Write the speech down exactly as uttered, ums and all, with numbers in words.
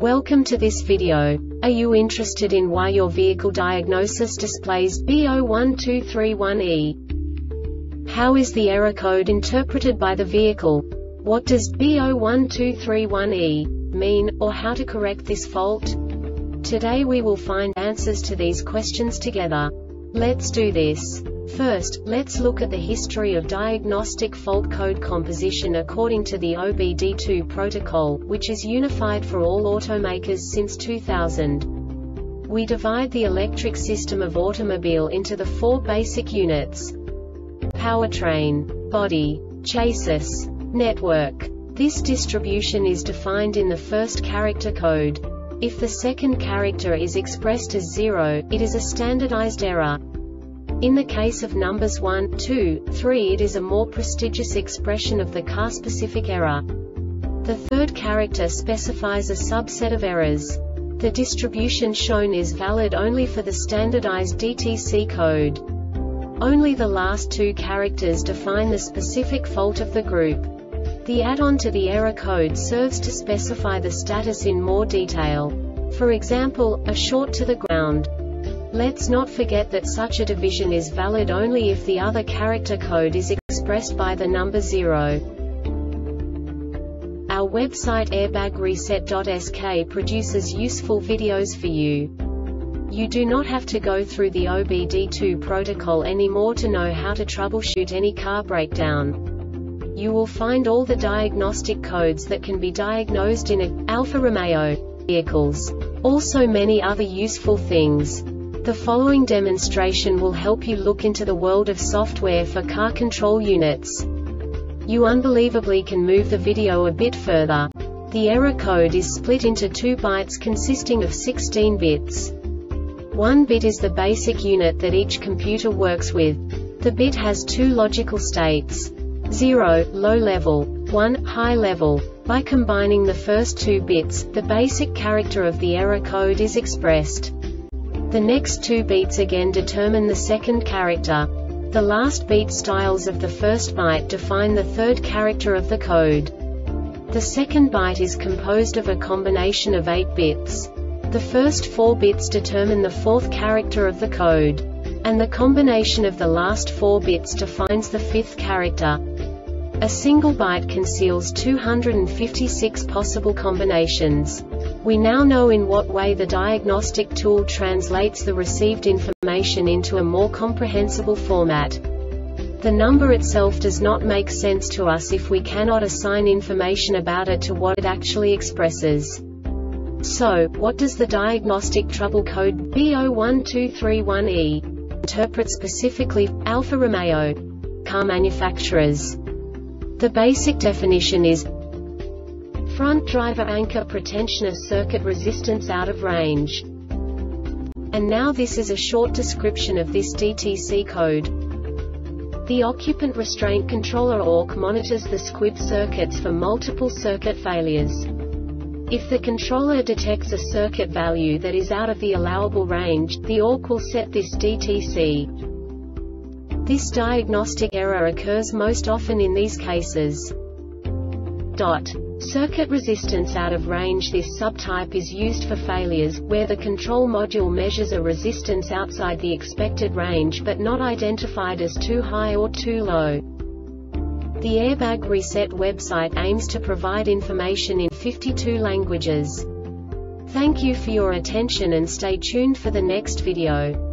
Welcome to this video. Are you interested in why your vehicle diagnosis displays B zero one two three one E? How is the error code interpreted by the vehicle? What does B zero one two three one E mean, or how to correct this fault? Today we will find answers to these questions together. Let's do this. First, let's look at the history of diagnostic fault code composition according to the O B D two protocol, which is unified for all automakers since two thousand. We divide the electric system of automobile into the four basic units: powertrain, body, chassis, network. This distribution is defined in the first character code. If the second character is expressed as zero, it is a standardized error. In the case of numbers one, two, three, it is a more prestigious expression of the car-specific error. The third character specifies a subset of errors. The distribution shown is valid only for the standardized D T C code. Only the last two characters define the specific fault of the group. The add-on to the error code serves to specify the status in more detail. For example, a short to the ground. Let's not forget that such a division is valid only if the other character code is expressed by the number zero. Our website airbag reset dot S K produces useful videos for you. You do not have to go through the O B D two protocol anymore to know how to troubleshoot any car breakdown. You will find all the diagnostic codes that can be diagnosed in a Alfa Romeo vehicles. Also many other useful things. The following demonstration will help you look into the world of software for car control units. You unbelievably can move the video a bit further. The error code is split into two bytes consisting of sixteen bits. One bit is the basic unit that each computer works with. The bit has two logical states: zero, low level, one, high level. By combining the first two bits, the basic character of the error code is expressed. The next two beats again determine the second character. The last beat styles of the first byte define the third character of the code. The second byte is composed of a combination of eight bits. The first four bits determine the fourth character of the code. And the combination of the last four bits defines the fifth character. A single byte conceals two hundred fifty-six possible combinations. We now know in what way the diagnostic tool translates the received information into a more comprehensible format. The number itself does not make sense to us if we cannot assign information about it to what it actually expresses. So, what does the diagnostic trouble code B zero one two three one E interpret specifically for Alfa Romeo car manufacturers? The basic definition is front driver anchor pretensioner circuit resistance out of range. And now this is a short description of this D T C code. The occupant restraint controller O R C monitors the squib circuits for multiple circuit failures. If the controller detects a circuit value that is out of the allowable range, the O R C will set this D T C. This diagnostic error occurs most often in these cases. Dot. Circuit resistance out of range. This subtype is used for failures, where the control module measures a resistance outside the expected range but not identified as too high or too low. The Airbag Reset website aims to provide information in fifty-two languages. Thank you for your attention and stay tuned for the next video.